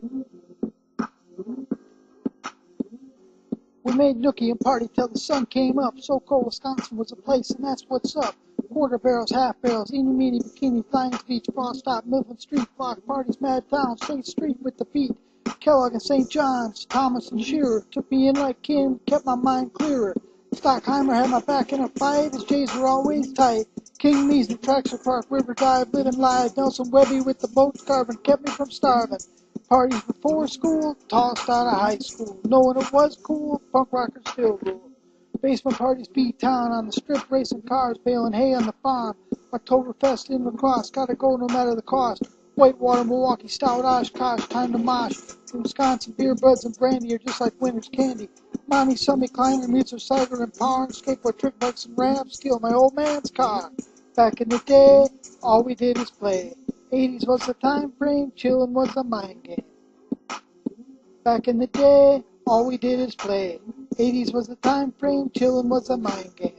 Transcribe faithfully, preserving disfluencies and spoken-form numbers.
We made nookie and party till the sun came up. So cold, Wisconsin was a place, and that's what's up. Quarter barrels, half barrels, eeny meeny bikini, flying beach, frost stop, Mifflin Street, block parties, mad town, State Street with the beat. Kellogg and Saint John's, Thomas and Shearer took me in like kin, kept my mind clearer. Stockheimer had my back in a fight, his J's were always tight. King Measly, Traxler Park, River Drive, lit him live. Nelson Webby with the boats carving kept me from starving. Parties before school, tossed out of high school. Knowing it was cool, punk rockers still rule. Basement parties beat town on the strip, racing cars, baling hay on the farm. Oktoberfest in lacrosse, gotta go no matter the cost. Whitewater, Milwaukee, Stout, Oshkosh, time to mosh. In Wisconsin, beer, buds, and brandy are just like winter's candy. Monty, Summy, Kleiner, Mutzer, Cider, and Power, skateboard, trick bikes, and ramps, steal my old man's car. Back in the day, all we did is play. eighties was the time frame, chillin' was the mind game. Back in the day, all we did is play. eighties was the time frame, chillin' was the mind game.